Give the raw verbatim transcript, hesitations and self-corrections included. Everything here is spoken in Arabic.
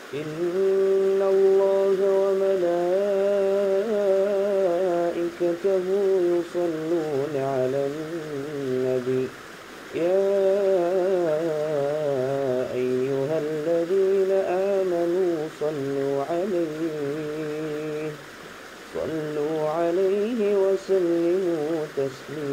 إن الله وملائكته يصلون على النبي يا أيها الذين آمنوا صلوا عليه صلوا عليه وسلموا تسليما.